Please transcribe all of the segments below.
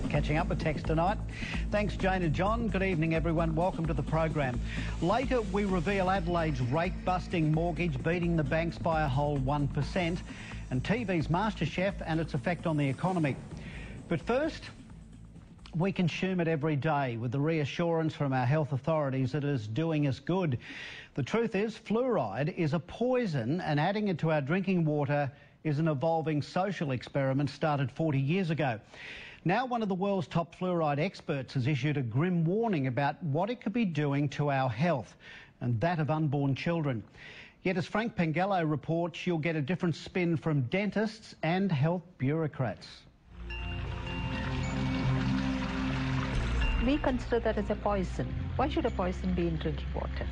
Catching up with text tonight. Thanks, Jane and John. Good evening, everyone. Welcome to the program. Later, we reveal Adelaide's rake-busting mortgage beating the banks by a whole 1%, and TV's MasterChef and its effect on the economy. But first, we consume it every day with the reassurance from our health authorities that it is doing us good. The truth is, fluoride is a poison, and adding it to our drinking water is an evolving social experiment started 40 years ago. Now one of the world's top fluoride experts has issued a grim warning about what it could be doing to our health and that of unborn children. Yet as Frank Pengello reports, you'll get a different spin from dentists and health bureaucrats. We consider that as a poison. Why should a poison be in drinking water?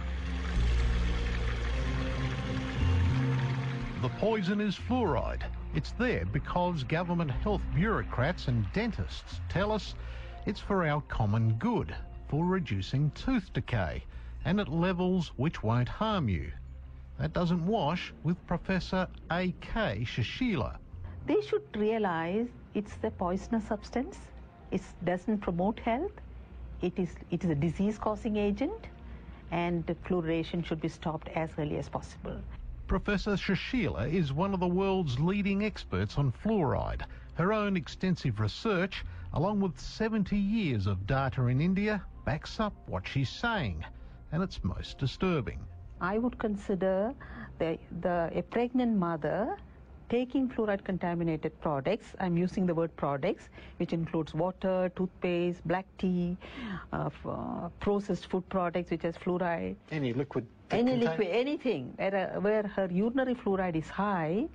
The poison is fluoride. It's there because government health bureaucrats and dentists tell us it's for our common good, for reducing tooth decay, and at levels which won't harm you. That doesn't wash with Professor A.K. Sushila. They should realise it's a poisonous substance. It doesn't promote health. It is a disease-causing agent, and fluoridation should be stopped as early as possible. Professor Sushila is one of the world's leading experts on fluoride. Her own extensive research, along with 70 years of data in India, backs up what she's saying, and it's most disturbing. I would consider a pregnant mother taking fluoride-contaminated products, I'm using the word products, which includes water, toothpaste, black tea, processed food products which has fluoride. Any liquid? Anything. Where her urinary fluoride is high,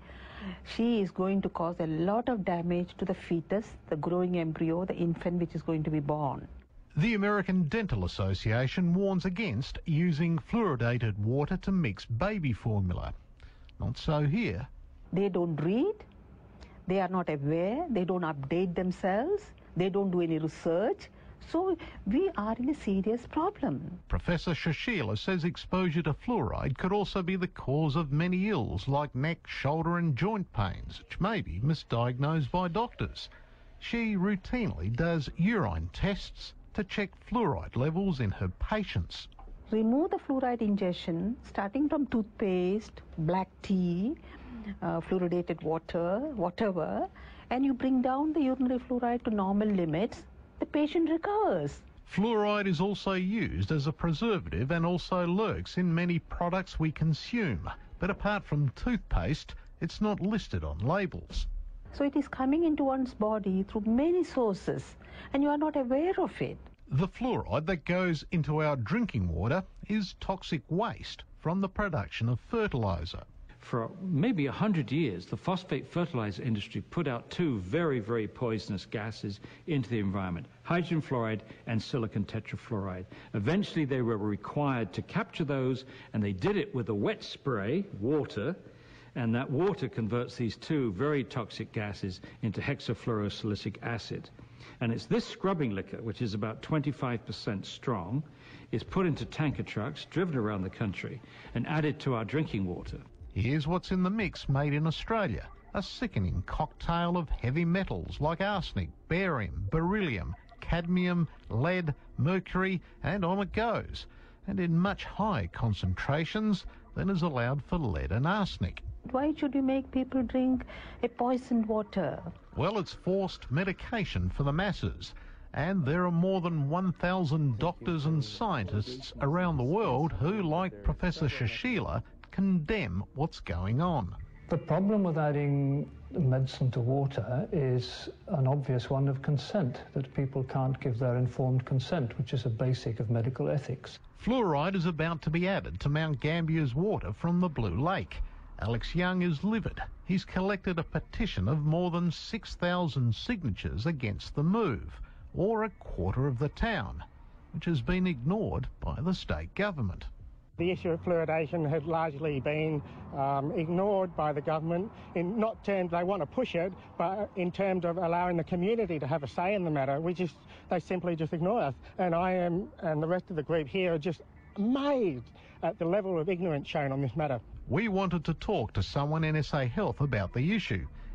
she is going to cause a lot of damage to the fetus, the growing embryo, the infant which is going to be born. The American Dental Association warns against using fluoridated water to mix baby formula. Not so here. They don't read, they are not aware, they don't update themselves, they don't do any research. So we are in a serious problem. Professor Sushila says exposure to fluoride could also be the cause of many ills like neck, shoulder and joint pains, which may be misdiagnosed by doctors. She routinely does urine tests to check fluoride levels in her patients. Remove the fluoride ingestion starting from toothpaste, black tea, fluoridated water, whatever, and you bring down the urinary fluoride to normal limits, the patient recovers. Fluoride is also used as a preservative and also lurks in many products we consume. But apart from toothpaste, it's not listed on labels. So it is coming into one's body through many sources, and you are not aware of it. The fluoride that goes into our drinking water is toxic waste from the production of fertiliser. For maybe 100 years, the phosphate fertilizer industry put out two very, very poisonous gases into the environment, hydrogen fluoride and silicon tetrafluoride. Eventually, they were required to capture those, and they did it with a wet spray, water, and that water converts these two very toxic gases into hexafluorosilicic acid. And it's this scrubbing liquor, which is about 25% strong, is put into tanker trucks, driven around the country, and added to our drinking water. Here's what's in the mix made in Australia, a sickening cocktail of heavy metals like arsenic, barium, beryllium, cadmium, lead, mercury, and on it goes, and in much higher concentrations than is allowed for lead and arsenic. Why should you make people drink a poisoned water? Well, it's forced medication for the masses, and there are more than 1,000 doctors and scientists around the world who, like Professor Sushila, condemn what's going on. The problem with adding medicine to water is an obvious one of consent, that people can't give their informed consent, which is a basic of medical ethics. Fluoride is about to be added to Mount Gambier's water from the Blue Lake. Alex Young is livid. He's collected a petition of more than 6,000 signatures against the move, or a quarter of the town, which has been ignored by the state government. The issue of fluoridation has largely been ignored by the government in not terms they want to push it, but in terms of allowing the community to have a say in the matter. They simply just ignore us. And I am, and the rest of the group here, are just amazed at the level of ignorance shown on this matter. We wanted to talk to someone in SA Health about the issue,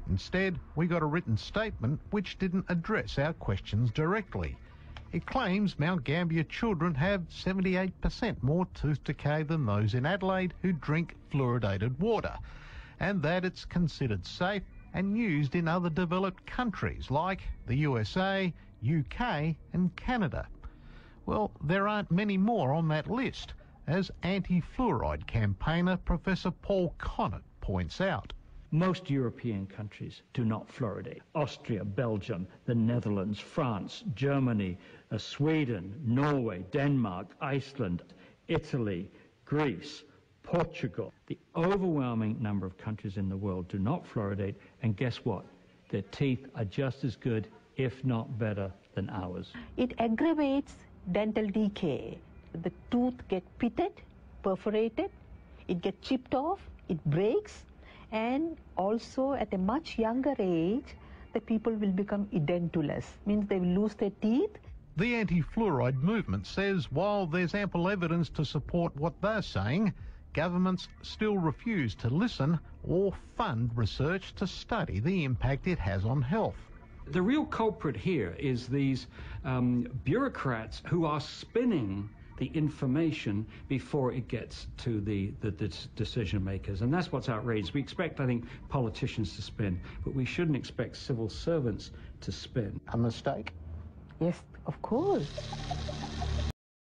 Instead, we got a written statement which didn't address our questions directly. It claims Mount Gambier children have 78% more tooth decay than those in Adelaide who drink fluoridated water, and that it's considered safe and used in other developed countries like the USA, UK and Canada. Well, there aren't many more on that list, as anti-fluoride campaigner Professor Paul Connett points out. Most European countries do not fluoridate. Austria, Belgium, the Netherlands, France, Germany, Sweden, Norway, Denmark, Iceland, Italy, Greece, Portugal. The overwhelming number of countries in the world do not fluoridate, and guess what? Their teeth are just as good, if not better, than ours. It aggravates dental decay. The tooth gets pitted, perforated, it gets chipped off, it breaks, and also at a much younger age, the people will become edentulous, means they will lose their teeth. The anti-fluoride movement says while there's ample evidence to support what they're saying, governments still refuse to listen or fund research to study the impact it has on health. The real culprit here is these bureaucrats who are spinning the information before it gets to the decision makers. And that's what's outrageous. We expect, I think, politicians to spin, but we shouldn't expect civil servants to spin. A mistake? Yes, of course.